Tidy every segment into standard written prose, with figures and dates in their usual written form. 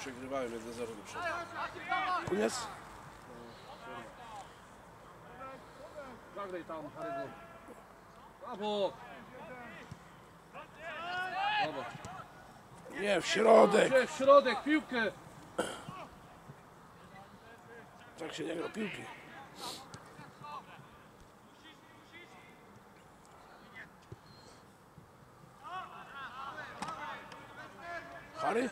Przegrywałem 1-0 do przodu. Koniec? Zagraj tam, Harry'ego. Brawo! Brawo. Nie, w środek. Gdzie w środek, piłkę! Tak się nie gra piłki. Harry?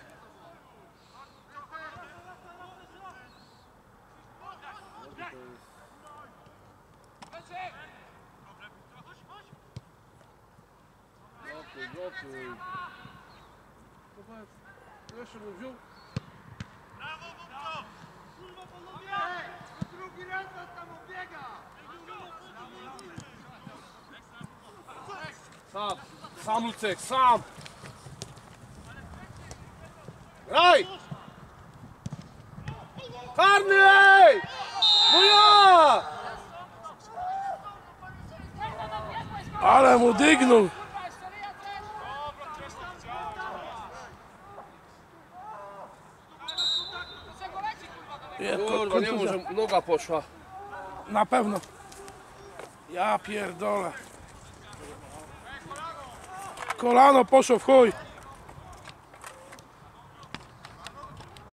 Blokuj. Jeszcze mu wziął. Drugi raz tam obiega! Sam Lucek, sam! Graj! Karny, ej! No ja! Ale mu dygnął. Kurwa, nie może noga poszła. Na pewno. Ja pierdolę. Kolano poszło w chuj.